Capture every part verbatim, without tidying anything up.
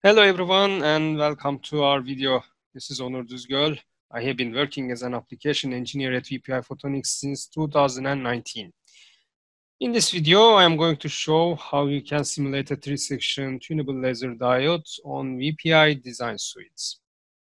Hello everyone and welcome to our video. This is Onur Düzgöl. I have been working as an application engineer at V P I Photonics since two thousand nineteen. In this video, I am going to show how you can simulate a three-section tunable laser diode on V P I design suites.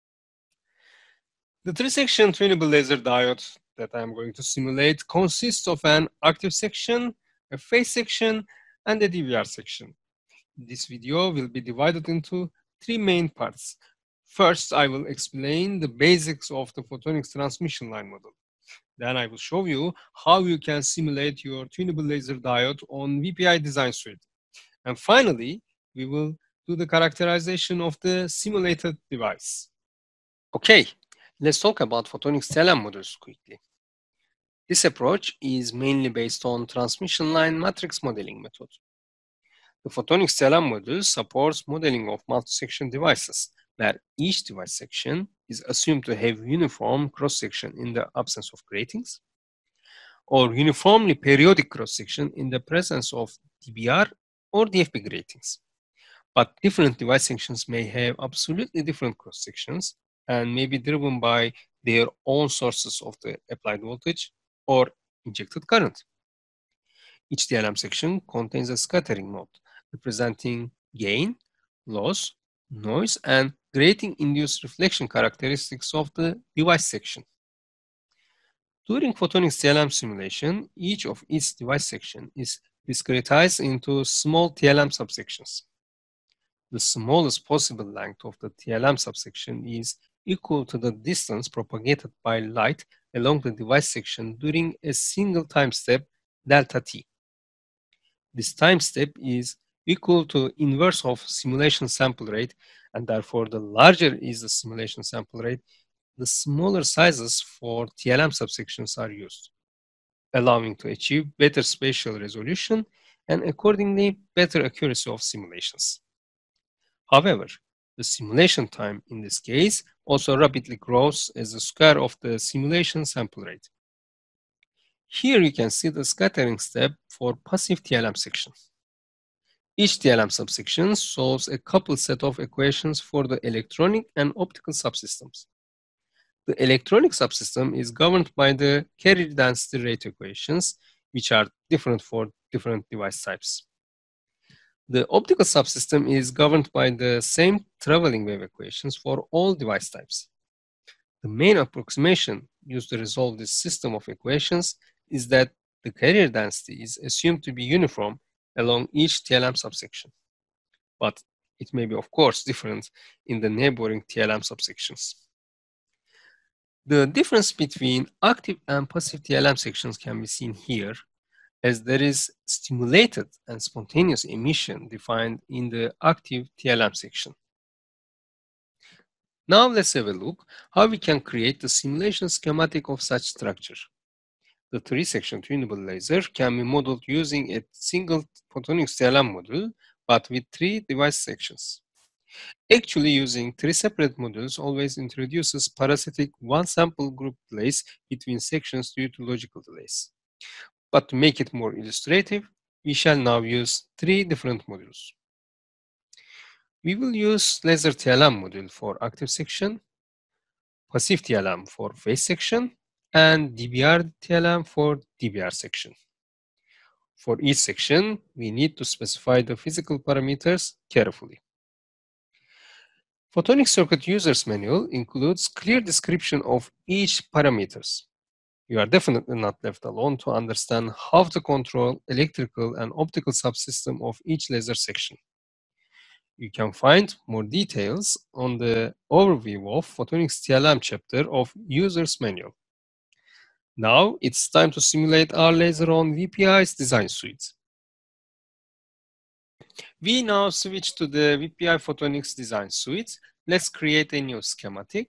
The three-section tunable laser diode that I am going to simulate consists of an active section, a phase section, and a D V R section. This video will be divided into three main parts. First, I will explain the basics of the photonics transmission line model. Then I will show you how you can simulate your tunable laser diode on V P I design suite. And finally, we will do the characterization of the simulated device. Okay, let's talk about photonics T L M modules quickly. This approach is mainly based on transmission line matrix modeling method. The photonics T L M module supports modeling of multi-section devices, where each device section is assumed to have uniform cross-section in the absence of gratings, or uniformly periodic cross-section in the presence of D B R or D F B gratings. But different device sections may have absolutely different cross-sections and may be driven by their own sources of the applied voltage or injected current. Each T L M section contains a scattering node representing gain, loss, noise, and grating-induced reflection characteristics of the device section. During photonics T L M simulation, each of its device section is discretized into small T L M subsections. The smallest possible length of the T L M subsection is equal to the distance propagated by light along the device section during a single time step, delta t. This time step is equal to inverse of simulation sample rate, and therefore the larger is the simulation sample rate, the smaller sizes for T L M subsections are used, allowing to achieve better spatial resolution and accordingly better accuracy of simulations. However, the simulation time in this case also rapidly grows as the square of the simulation sample rate. Here you can see the scattering step for passive T L M section. Each T L M subsection solves a coupled set of equations for the electronic and optical subsystems. The electronic subsystem is governed by the carrier density rate equations, which are different for different device types. The optical subsystem is governed by the same traveling wave equations for all device types. The main approximation used to resolve this system of equations is that the carrier density is assumed to be uniform along each T L M subsection, but it may be, of course, different in the neighboring T L M subsections. The difference between active and passive T L M sections can be seen here, as there is stimulated and spontaneous emission defined in the active T L M section. Now let's have a look how we can create the simulation schematic of such structure. The three-section tunable laser can be modeled using a single photonics T L M module, but with three device sections. Actually, using three separate modules always introduces parasitic one-sample group delays between sections due to logical delays. But to make it more illustrative, we shall now use three different modules. We will use laser T L M module for active section, passive T L M for phase section, and D B R T L M for D B R section. For each section, we need to specify the physical parameters carefully. Photonic Circuit User's Manual includes clear description of each parameters. You are definitely not left alone to understand how to control electrical and optical subsystem of each laser section. You can find more details on the overview of Photonics T L M chapter of User's Manual. Now it's time to simulate our laser on V P I's design suite. We now switch to the V P I Photonics design suite. Let's create a new schematic.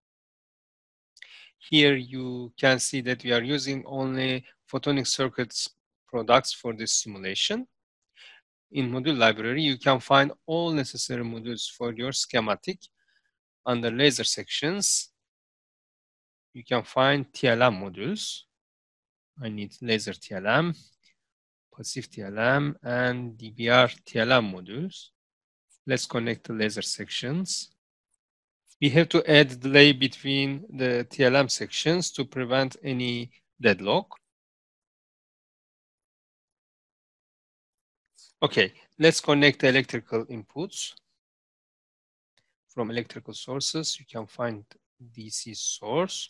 Here you can see that we are using only photonic circuits products for this simulation. In module library, you can find all necessary modules for your schematic. Under laser sections, you can find T L M modules. I need laser T L M, passive T L M, and D B R T L M modules. Let's connect the laser sections. We have to add delay between the T L M sections to prevent any deadlock. Okay, let's connect the electrical inputs. From electrical sources, you can find D C source.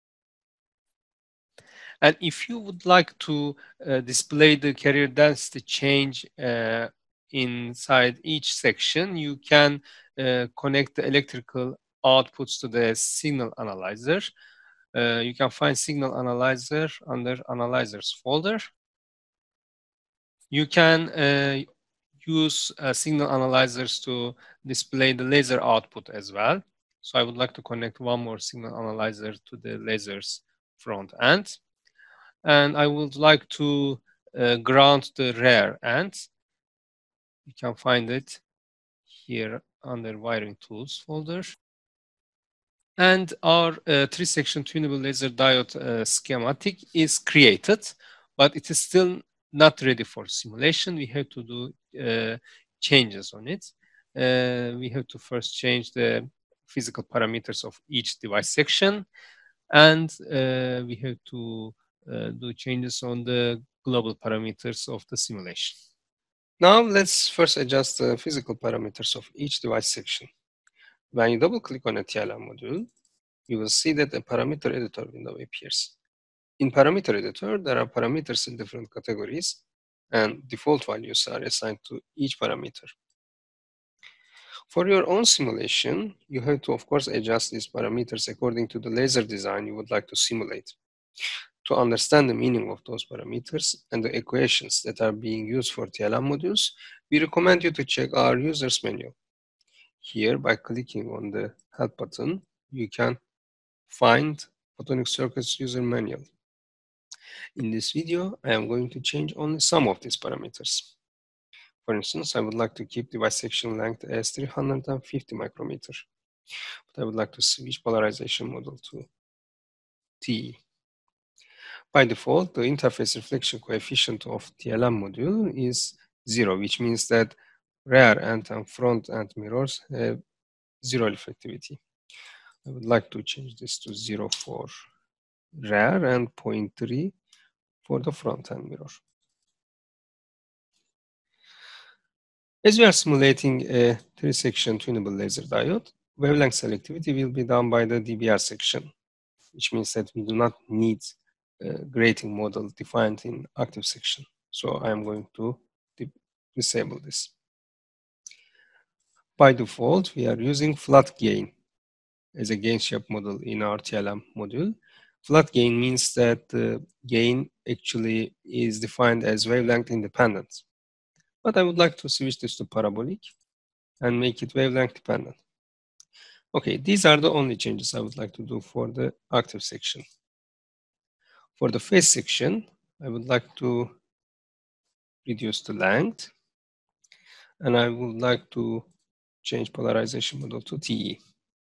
And if you would like to uh, display the carrier density change uh, inside each section, you can uh, connect the electrical outputs to the signal analyzer. Uh, you can find signal analyzer under analyzers folder. You can uh, use uh, signal analyzers to display the laser output as well. So I would like to connect one more signal analyzer to the laser's front end. And I would like to uh, ground the rear end. You can find it here under wiring tools folder. And our uh, three-section tunable laser diode uh, schematic is created, but it is still not ready for simulation. We have to do uh, changes on it. Uh, we have to first change the physical parameters of each device section, and uh, we have to uh, do changes on the global parameters of the simulation. Now let's first adjust the physical parameters of each device section. When you double click on a T L M module, you will see that a parameter editor window appears. In parameter editor, there are parameters in different categories, and default values are assigned to each parameter. For your own simulation, you have to, of course, adjust these parameters according to the laser design you would like to simulate. To understand the meaning of those parameters and the equations that are being used for T L M modules, we recommend you to check our user's manual. Here, by clicking on the Help button, you can find Photonics Circuits user manual. In this video, I am going to change only some of these parameters. For instance, I would like to keep device section length as three hundred fifty micrometer, but I would like to switch polarization model to T E. By default, the interface reflection coefficient of T L M module is zero, which means that rear end and front end mirrors have zero reflectivity. I would like to change this to zero for rear and zero point three for the front end mirror. As we are simulating a three-section tunable laser diode, wavelength selectivity will be done by the D B R section, which means that we do not need a grating model defined in active section. So I am going to disable this. By default, we are using flat gain as a gain shape model in our T L M module. Flat gain means that the gain actually is defined as wavelength independent. But I would like to switch this to parabolic and make it wavelength dependent. Okay, these are the only changes I would like to do for the active section. For the phase section, I would like to reduce the length, and I would like to change polarization model to T E.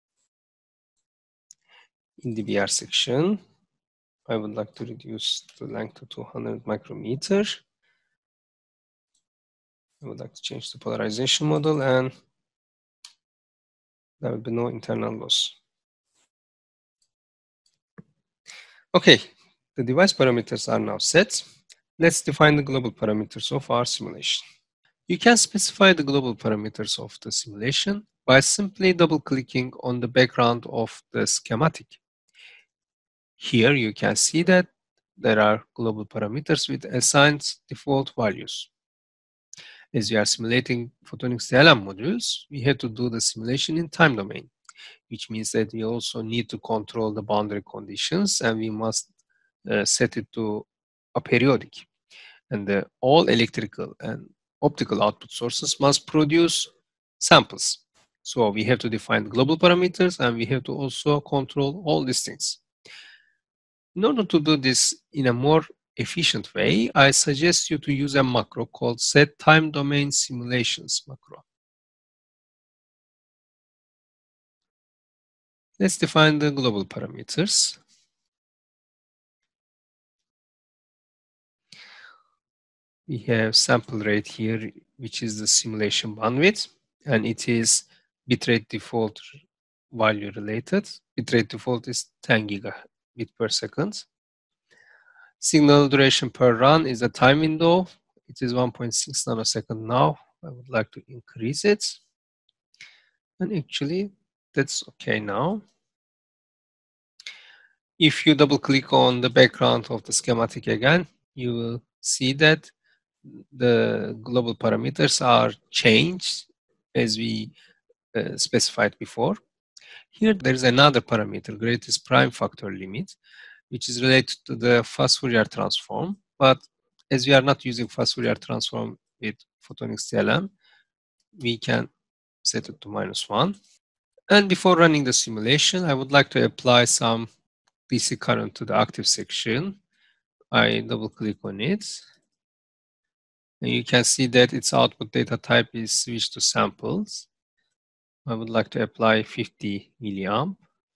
In the D B R section, I would like to reduce the length to two hundred micrometer. I would like to change the polarization model, and there will be no internal loss. Okay, the device parameters are now set. Let's define the global parameters of our simulation. You can specify the global parameters of the simulation by simply double-clicking on the background of the schematic. Here you can see that there are global parameters with assigned default values. As we are simulating photonics T L M modules, we have to do the simulation in time domain, which means that we also need to control the boundary conditions, and we must uh, set it to aperiodic. And the, all electrical and optical output sources must produce samples. So we have to define global parameters, and we have to also control all these things. In order to do this in a more efficient way, I suggest you to use a macro called set time domain simulations macro. Let's define the global parameters. We have sample rate here, which is the simulation bandwidth. and it is bitrate default value related. Bitrate default is ten gigabit per second. Signal duration per run is a time window. It is one point six nanosecond now. I would like to increase it. And actually, that's okay now. If you double click on the background of the schematic again, you will see that the global parameters are changed as we uh, specified before. Here, there is another parameter, greatest prime factor limit, which is related to the fast Fourier transform. But as we are not using fast Fourier transform with Photonics T L M, we can set it to minus one. And before running the simulation, I would like to apply some D C current to the active section. I double click on it. And you can see that its output data type is switched to samples. I would like to apply fifty milliamp.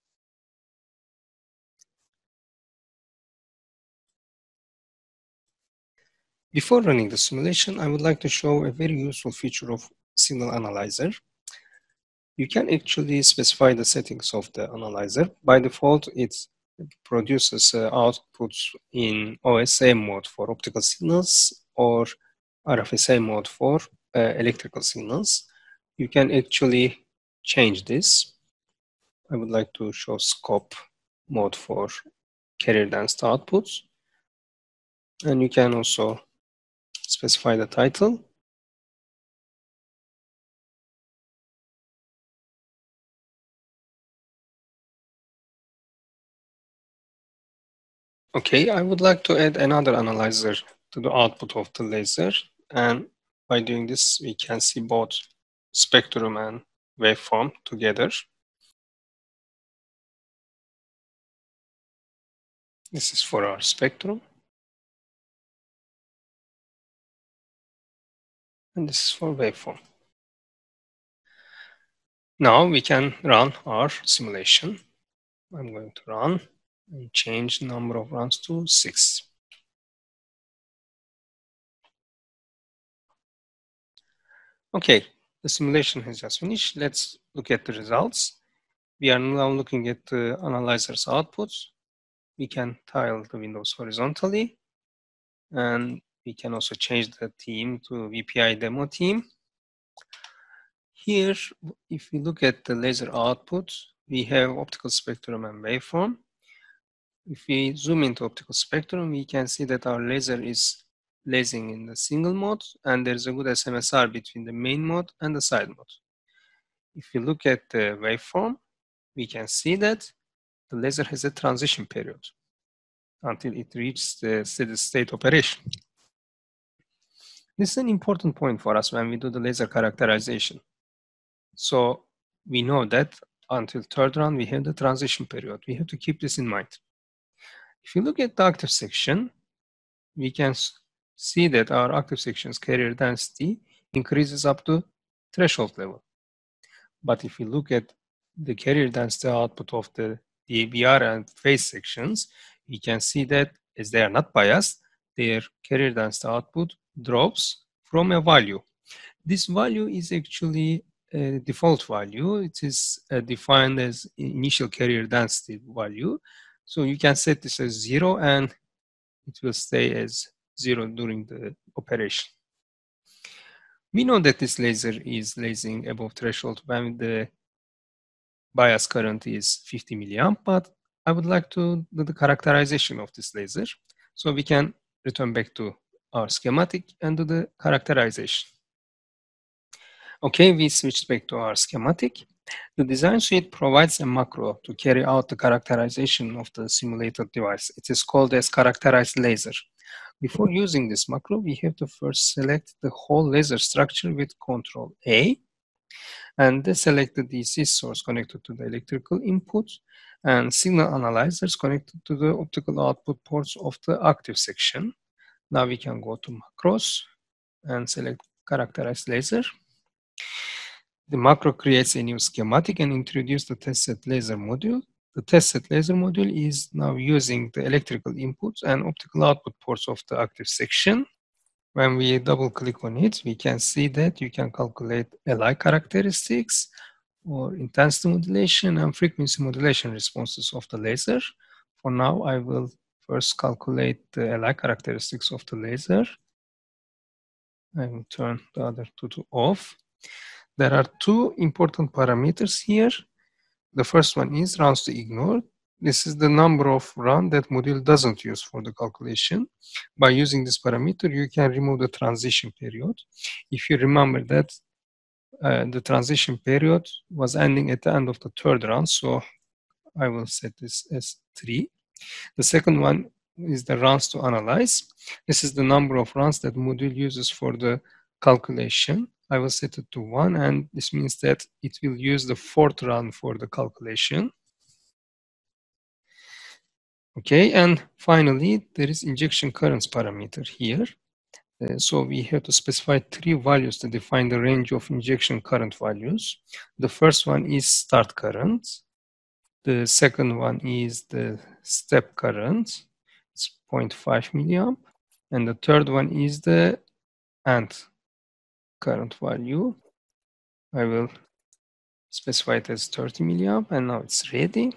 Before running the simulation, I would like to show a very useful feature of signal analyzer. You can actually specify the settings of the analyzer. By default, it produces uh, outputs in O S A mode for optical signals or R F S A mode for uh, electrical signals. You can actually change this. I would like to show scope mode for carrier density outputs. And you can also specify the title. Okay, I would like to add another analyzer to the output of the laser. And by doing this, we can see both spectrum and waveform together. This is for our spectrum. And this is for waveform. Now we can run our simulation. I'm going to run and change the number of runs to six. Okay, the simulation has just finished. Let's look at the results. We are now looking at the analyzer's outputs. We can tile the windows horizontally, and we can also change the theme to V P I demo theme. Here, if we look at the laser output, we have optical spectrum and waveform. If we zoom into optical spectrum, we can see that our laser is lasing in the single mode, and there's a good S M S R between the main mode and the side mode. If you look at the waveform, we can see that the laser has a transition period until it reaches the steady state operation. This is an important point for us when we do the laser characterization. So we know that until third run, we have the transition period. We have to keep this in mind. If you look at the active section, we can see that our active section's carrier density increases up to threshold level. But if you look at the carrier density output of the D A B R and phase sections, we can see that as they are not biased, their carrier density output drops from a value. This value is actually a default value. It is uh, defined as initial carrier density value. So you can set this as zero and it will stay as zero during the operation. We know that this laser is lasing above threshold when the bias current is fifty milliamp, but I would like to do the characterization of this laser. So we can return back to our schematic and do the characterization. Okay, we switched back to our schematic. The design suite provides a macro to carry out the characterization of the simulated device. It is called as characterized laser. Before using this macro, we have to first select the whole laser structure with Control A, and then select the D C source connected to the electrical input and signal analyzers connected to the optical output ports of the active section. Now we can go to macros and select characterized laser. The macro creates a new schematic and introduces the test set laser module. The test set laser module is now using the electrical inputs and optical output ports of the active section. When we double click on it, we can see that you can calculate L I characteristics or intensity modulation and frequency modulation responses of the laser. For now, I will first calculate the L I characteristics of the laser. I will turn the other two to off. There are two important parameters here. The first one is runs to ignore. This is the number of run that module doesn't use for the calculation. By using this parameter, you can remove the transition period. If you remember that uh, the transition period was ending at the end of the third run, so I will set this as three. The second one is the runs to analyze. This is the number of runs that module uses for the calculation. I will set it to one, and this means that it will use the fourth run for the calculation. Okay, and finally, there is injection currents parameter here. Uh, so we have to specify three values to define the range of injection current values. The first one is start current. The second one is the step current. It's zero point five milliamp. And the third one is the end current value. I will specify it as thirty milliamp, and now it's ready.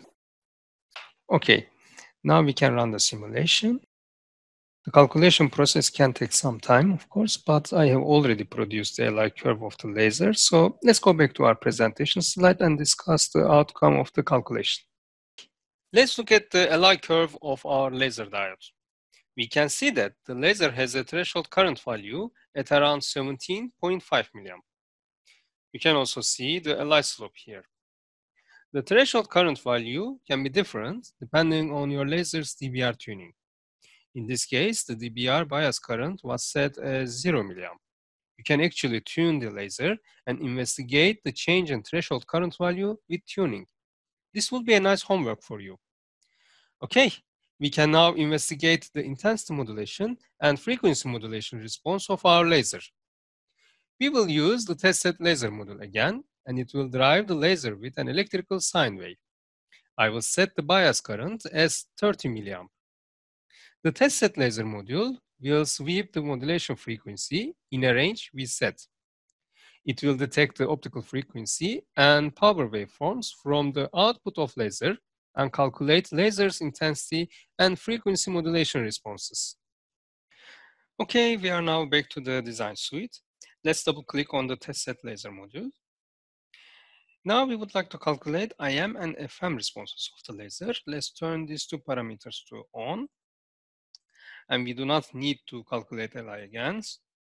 Okay, now we can run the simulation. The calculation process can take some time, of course, but I have already produced the L I curve of the laser. So let's go back to our presentation slide and discuss the outcome of the calculation. Let's look at the L I curve of our laser diode. We can see that the laser has a threshold current value at around seventeen point five milliamp. You can also see the L I slope here. The threshold current value can be different depending on your laser's D B R tuning. In this case, the D B R bias current was set as zero milliamp. You can actually tune the laser and investigate the change in threshold current value with tuning. This will be a nice homework for you. Okay, we can now investigate the intensity modulation and frequency modulation response of our laser. We will use the test set laser module again, and it will drive the laser with an electrical sine wave. I will set the bias current as thirty milliamp. The test set laser module will sweep the modulation frequency in a range we set. It will detect the optical frequency and power waveforms from the output of laser and calculate laser's intensity and frequency modulation responses. Okay, we are now back to the design suite. Let's double click on the test set laser module. Now we would like to calculate I M and F M responses of the laser. Let's turn these two parameters to on. And we do not need to calculate L I again.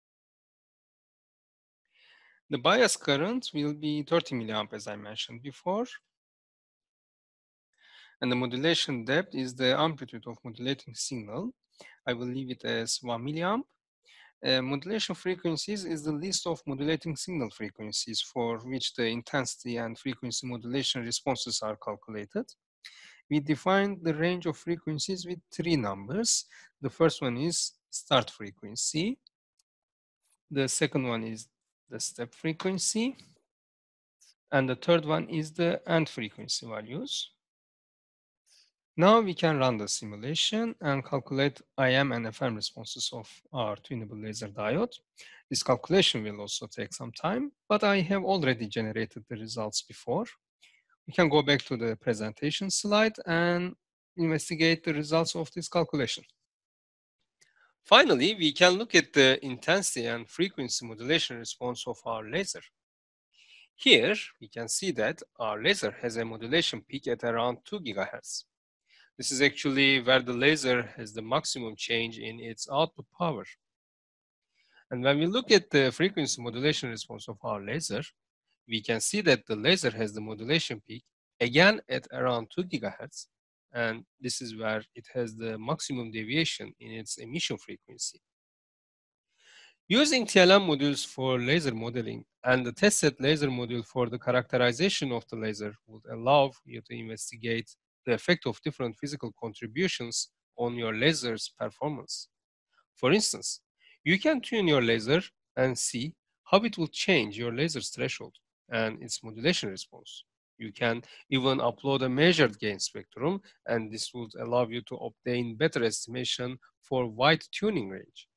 The bias current will be thirty milliamp as I mentioned before. And the modulation depth is the amplitude of modulating signal. I will leave it as one milliamp. Uh, modulation frequencies is the list of modulating signal frequencies for which the intensity and frequency modulation responses are calculated. We defined the range of frequencies with three numbers. The first one is start frequency. The second one is the step frequency. And the third one is the end frequency values. Now we can run the simulation and calculate I M and F M responses of our tunable laser diode. This calculation will also take some time, but I have already generated the results before. We can go back to the presentation slide and investigate the results of this calculation. Finally, we can look at the intensity and frequency modulation response of our laser. Here, we can see that our laser has a modulation peak at around two gigahertz. This is actually where the laser has the maximum change in its output power. And when we look at the frequency modulation response of our laser, we can see that the laser has the modulation peak again at around two gigahertz. And this is where it has the maximum deviation in its emission frequency. Using T L M modules for laser modeling and the test set laser module for the characterization of the laser would allow you to investigate the effect of different physical contributions on your laser's performance. For instance, you can tune your laser and see how it will change your laser's threshold and its modulation response. You can even upload a measured gain spectrum, and this would allow you to obtain better estimation for wide tuning range.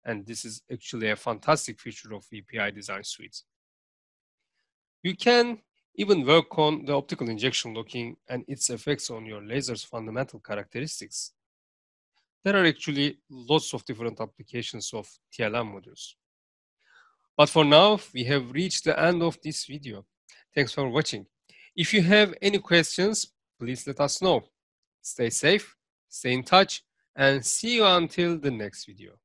and this is actually a fantastic feature of V P I Design Suite. You can even work on the optical injection locking and its effects on your laser's fundamental characteristics. There are actually lots of different applications of T L M modules. But for now, we have reached the end of this video. Thanks for watching. If you have any questions, please let us know. Stay safe, stay in touch, and see you until the next video.